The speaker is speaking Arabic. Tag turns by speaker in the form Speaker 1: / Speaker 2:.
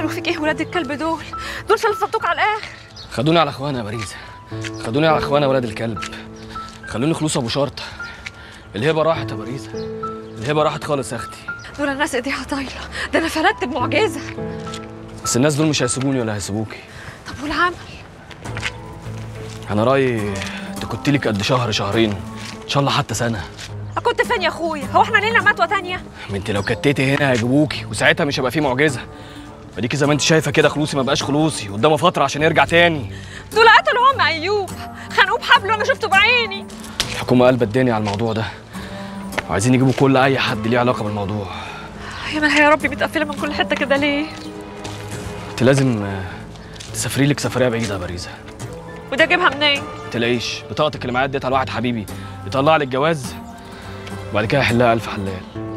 Speaker 1: عملوا فيك ايه ولاد الكلب دول؟ دول شلفتوك على الاخر.
Speaker 2: خدوني على اخوانا يا باريزة، خدوني على اخوانا ولاد الكلب. خلوني خلوص ابو شرطه. الهبه راحت يا باريزة، الهبه راحت خالص يا اختي.
Speaker 1: دول الناس ايديها طايله، ده انا فلتت بمعجزه.
Speaker 2: بس الناس دول مش هيسيبوني ولا هيسيبوكي.
Speaker 1: طب والعمل؟
Speaker 2: انا رايي تكت لك قد شهر شهرين، ان شاء الله حتى سنه.
Speaker 1: كنت فين يا اخويا؟ هو احنا لينا متوه تانيه؟
Speaker 2: ما انت لو كتيتي هنا هيجيبوكي وساعتها مش هيبقى فيه معجزه. اديكي زي ما انت شايفه كده خلوصي ما بقاش خلوصي، قدامه فتره عشان يرجع تاني.
Speaker 1: دول قتلوا عم ايوب، خانقوه بحبل وانا شفته بعيني.
Speaker 2: الحكومه قلبت الدنيا على الموضوع ده، وعايزين يجيبوا كل اي حد ليه علاقه بالموضوع.
Speaker 1: يا مالها يا ربي متقفله من كل حته كده ليه؟
Speaker 2: انت لازم تسافري لك سفريه بعيده يا باريزة.
Speaker 1: وده اجيبها منين؟
Speaker 2: تلاقيش بطاقتك اللي معايا اديتها لواحد حبيبي يطلع لك جواز، وبعد كده يحلها الف حلال.